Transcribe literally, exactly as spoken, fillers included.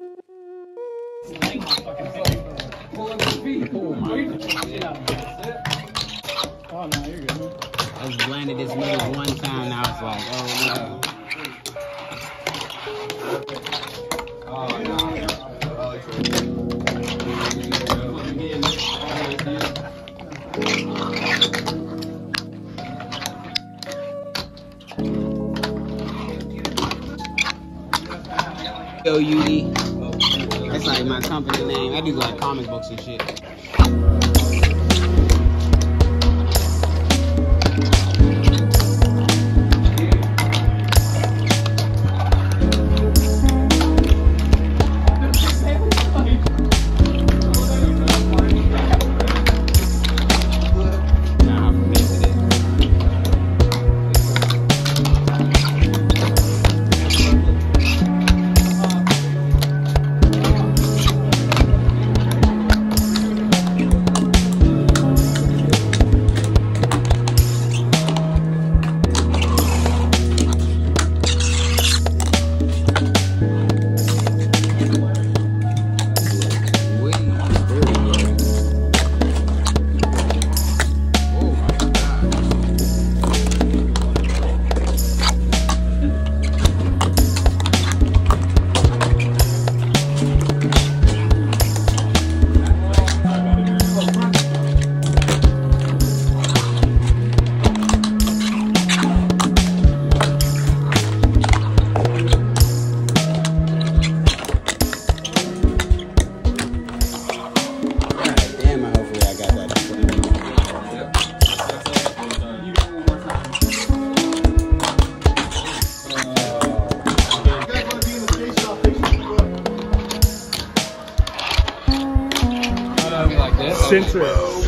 Oh no, you're good. I just landed this move one time and I was like, oh no. Oh no. Yo, U D. That's like my company name. I do like comic books and shit. Censor it.